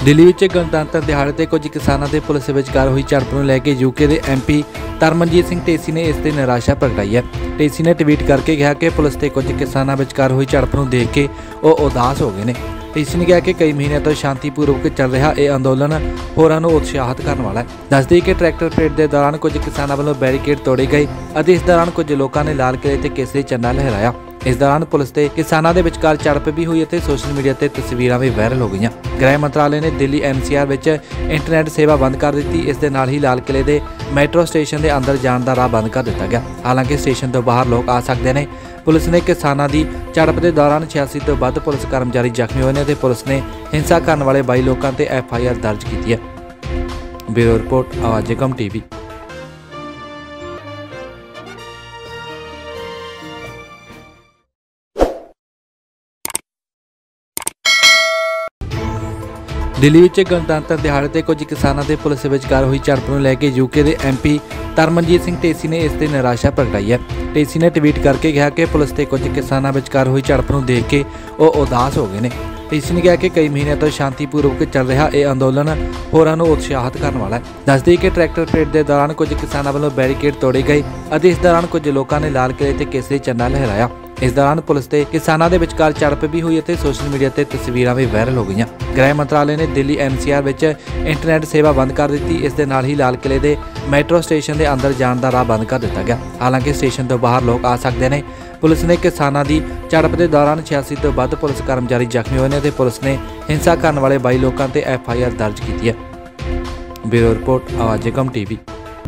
ਦਿੱਲੀ ਵਿੱਚ ਗਣਤੰਤਰ ਦਿਹਾੜੇ ਤੇ ਕੁਝ ਕਿਸਾਨਾਂ ਦੇ ਪੁਲਿਸ ਵਿਚਕਾਰ ਹੋਈ ਝੜਪ ਨੂੰ ਲੈ ਕੇ ਯੂਕੇ ਦੇ ਐਮਪੀ ਤਰਮਨਜੀਤ ਸਿੰਘ ਢੇਸੀ ਨੇ ਇਸ ਤੇ ਨਿਰਾਸ਼ਾ ਪ੍ਰਗਟਾਈ ਹੈ। ਢੇਸੀ ਨੇ ਟਵੀਟ ਕਰਕੇ ਕਿਹਾ ਕਿ ਪੁਲਿਸ ਤੇ ਕੁਝ ਕਿਸਾਨਾਂ ਵਿਚਕਾਰ ਹੋਈ ਝੜਪ ਨੂੰ ਦੇਖ ਕੇ ਉਹ ਉਦਾਸ ਹੋ ਗਏ ਨੇ। ਢੇਸੀ ਨੇ ਕਿਹਾ ਕਿ ਕਈ ਮਹੀਨਿਆਂ ਤੋਂ ਸ਼ਾਂਤੀਪੂਰਵਕ ਚੱਲ ਰਿਹਾ ਇਹ ਅੰਦੋਲਨ ਹੋਰਾਂ ਨੂੰ ਉਤਸ਼ਾਹਿਤ ਕਰਨ ਵਾਲਾ ਹੈ। ਦੱਸਦੇ ਕਿ ਟਰੈਕਟਰ ਪਰੇਡ ਦੇ ਦੌਰਾਨ ਕੁਝ ਕਿਸਾਨਾਂ ਵੱਲੋਂ ਬੈਰੀਕੇਡ ਤੋੜੇ ਗਏ ਅਤੇ ਇਸ ਦੌਰਾਨ ਕੁਝ ਲੋਕਾਂ ਨੇ ਲਾਲ ਕਿਲੇ ਤੇ ਕੇਸਰੀ ਝੰਡਾ ਲਹਿਰਾਇਆ। इस दौरान पुलिस ते किसानों के विचकार झड़प भी हुई और सोशल मीडिया ते तस्वीरां भी वायरल हो गई। गृह मंत्रालय ने दिल्ली NCR विच इंटरनेट सेवा बंद कर दी। इस दे नाल ही लाल किले के मैट्रो स्टेशन के अंदर जाने का राह बंद कर दिता गया। हालांकि स्टेशन तो बाहर लोग आ सकते हैं। पुलिस ने किसानों की झड़प के दौरान 86 तो वध पुलिस कर्मचारी जख्मी हुए हैं। पुलिस ने हिंसा करने वाले 22 लोगों ते FIR दर्ज की है। ब्यूरो रिपोर्ट आवाज़ एकम TV। दिल्ली ਵਿੱਚ गणतंत्र दिहाड़े ਤੇ ਕੁਝ ਕਿਸਾਨਾਂ ਦੇ ਪੁਲਿਸ ਵਿਚਕਾਰ ਹੋਈ ਝੜਪ ਨੂੰ ਲੈ ਕੇ ਯੂਕੇ ਦੇ ਐਮਪੀ ਤਰਮਨਜੀਤ ਸਿੰਘ ਢੇਸੀ ਨੇ ਇਸ ਤੇ ਨਿਰਾਸ਼ਾ ਪ੍ਰਗਟਾਈ ਹੈ। ਢੇਸੀ ਨੇ ਟਵੀਟ ਕਰਕੇ ਕਿਹਾ ਕਿ ਪੁਲਿਸ ਤੇ ਕੁਝ ਕਿਸਾਨਾਂ ਵਿਚਕਾਰ ਹੋਈ ਝੜਪ ਨੂੰ ਦੇਖ ਕੇ ਉਹ ਉਦਾਸ ਹੋ ਗਏ ਨੇ। ਢੇਸੀ ਨੇ ਕਿਹਾ ਕਿ ਕਈ ਮਹੀਨਿਆਂ ਤੋਂ ਸ਼ਾਂਤੀਪੂਰਵਕ ਚੱਲ ਰਿਹਾ ਇਹ ਅੰਦੋਲਨ ਹੋਰਾਂ ਨੂੰ ਉਤਸ਼ਾਹਿਤ ਕਰਨ ਵਾਲਾ ਹੈ। ਦੱਸਦੇ ਕਿ ਟਰੈਕਟਰ ਪਰੇਡ ਦੇ ਦੌਰਾਨ ਕੁਝ ਕਿਸਾਨਾਂ ਵੱਲੋਂ ਬੈਰੀਕੇਡ ਤੋੜੇ ਗਏ ਅਤੇ ਇਸ ਦੌਰਾਨ ਕੁਝ ਲੋਕਾਂ ਨੇ ਲਾਲ ਕਿਲੇ ਤੇ ਕੇਸਰੀ ਝੰਡਾ ਲਹਿਰਾਇਆ। इस दौरान पुलिस ते किसानों के विचकार झड़प भी हुई और सोशल मीडिया ते तस्वीरां भी वायरल हो गई। गृह मंत्रालय ने दिल्ली NCR विच इंटरनेट सेवा बंद कर दी। इस दे नाल ही लाल किले के मैट्रो स्टेशन के अंदर जाने का राह बंद कर दिता गया। हालांकि स्टेशन तो बाहर लोग आ सकते हैं। पुलिस ने किसानों की झड़प के दौरान 86 तो वध पुलिस कर्मचारी जख्मी हुए हैं। पुलिस ने हिंसा करने वाले 22 लोगों ते FIR दर्ज की है। ब्यूरो रिपोर्ट आवाज़ एकम TV।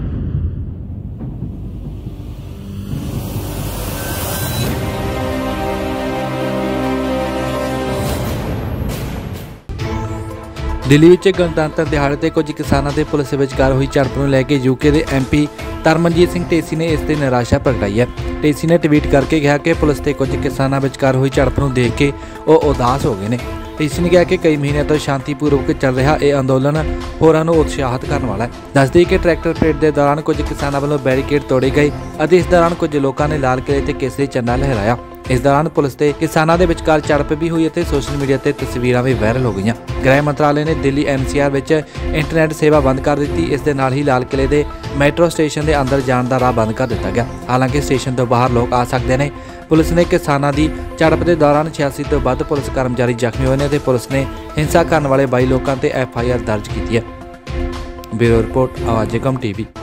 दिल्ली ਵਿੱਚ गणतंत्र दिहाड़े ਤੇ ਕੁਝ ਕਿਸਾਨਾਂ ਦੇ ਪੁਲਿਸ ਵਿਚਕਾਰ ਹੋਈ ਝੜਪ ਨੂੰ ਲੈ ਕੇ ਯੂਕੇ ਦੇ ਐਮਪੀ ਤਰਮਨਜੀਤ ਸਿੰਘ ਢੇਸੀ ਨੇ ਇਸ ਤੇ ਨਿਰਾਸ਼ਾ ਪ੍ਰਗਟਾਈ ਹੈ। ਢੇਸੀ ਨੇ ਟਵੀਟ ਕਰਕੇ ਕਿਹਾ ਕਿ ਪੁਲਿਸ ਤੇ ਕੁਝ ਕਿਸਾਨਾਂ ਵਿਚਕਾਰ ਹੋਈ ਝੜਪ ਨੂੰ ਦੇਖ ਕੇ ਉਹ ਉਦਾਸ ਹੋ ਗਏ ਨੇ। ਢੇਸੀ ਨੇ ਕਿਹਾ ਕਿ ਕਈ ਮਹੀਨਿਆਂ ਤੋਂ ਸ਼ਾਂਤੀਪੂਰਵਕ ਚੱਲ ਰਿਹਾ ਇਹ ਅੰਦੋਲਨ ਹੋਰਾਂ ਨੂੰ ਉਤਸ਼ਾਹਿਤ ਕਰਨ ਵਾਲਾ ਹੈ। ਦੱਸਦੇ ਕਿ ਟਰੈਕਟਰ ਪਰੇਡ ਦੇ ਦੌਰਾਨ ਕੁਝ ਕਿਸਾਨਾਂ ਵੱਲੋਂ ਬੈਰੀਕੇਡ ਤੋੜੇ ਗਏ ਅਤੇ ਇਸ ਦੌਰਾਨ ਕੁਝ ਲੋਕਾਂ ਨੇ ਲਾਲ ਕਿਲੇ ਤੇ ਕੇਸਰੀ ਝੰਡਾ ਲਹਿਰਾਇਆ। इस दौरान पुलिस ते किसानों के विचकार झड़प भी हुई और सोशल मीडिया ते तस्वीरां भी वायरल हो गई। गृह मंत्रालय ने दिल्ली NCR विच इंटरनेट सेवा बंद कर दी। इस दे नाल ही लाल किले के मैट्रो स्टेशन के अंदर जाने का राह बंद कर दिता गया। हालांकि स्टेशन तो बाहर लोग आ सकते हैं। पुलिस ने किसानों की झड़प के दौरान 86 तो वध पुलिस कर्मचारी जख्मी हुए हैं। पुलिस ने हिंसा करने वाले 22 लोगों ते FIR दर्ज की है। ब्यूरो रिपोर्ट आवाज़ एकम TV।